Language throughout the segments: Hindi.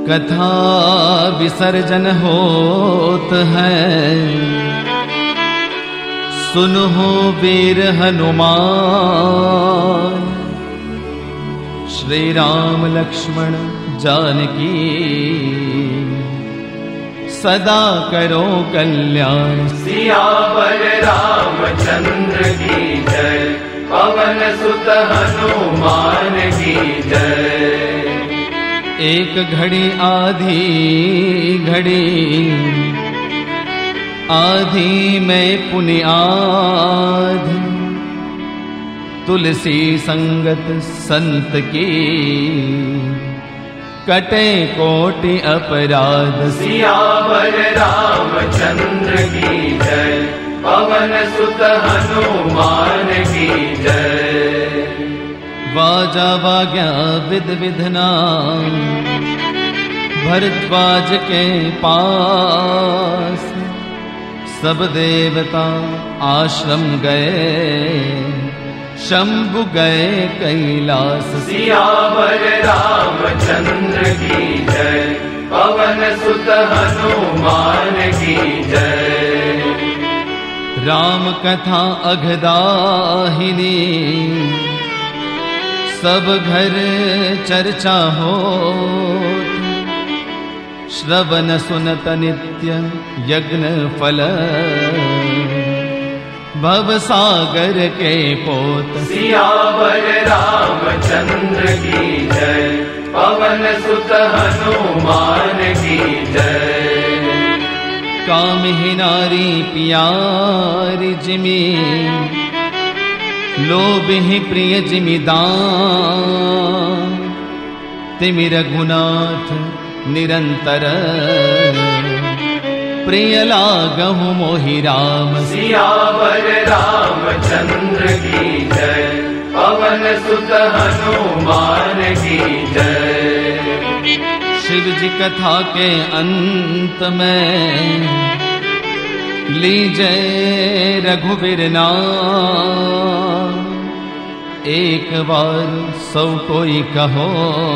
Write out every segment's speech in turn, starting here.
कथा विसर्जन होत है, सुनहो वीर हनुमान। श्री राम लक्ष्मण जानकी सदा करो कल्याण। सियावर रामचंद्र की जय, पवन सुत हनुमान की जय। एक घड़ी आधी घड़ी, आधी में पुनि आधी, तुलसी संगत संत की कटे कोटि अपराध। सियावर रामचंद्र की जय, पवन सुत हनुमान की जय। वाजा वाग्या विद विधना, भरद्वाज के पास सब देवता आश्रम गए, शंभु गए कैलास। सियावर रामचंद्र की जय, पवन सुत हनुमान की जय। राम कथा अघदाहिनी, सब घर चर्चा हो। श्रवण सुनत नित्य यज्ञ फल, भव सागर के पोत। सियावर रामचंद्र की जय, पवन सुत हनुमान की जय। कामिही नारी प्यारी जिमी, लोभिहि प्रिय जिमिदान। तिमि रघुनाथ निरंतर, प्रिय लागहु मोहि राम। सियावर रामचंद्र की जय, पवन सुत हनुमान की जय। शिव जी कथा के अंत में, लीजय रघुवीर नाम। एक बार सौ कोई कहो,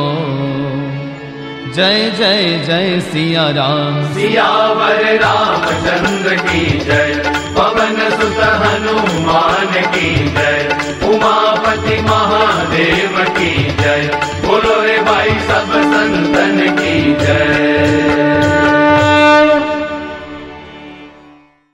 जय जय जय सिया राम। सियावर रामचंद्र की जय, पवन सुत हनुमान की जय। उमापति महादेव की जय, बोलो रे भाई सब संतन की जय।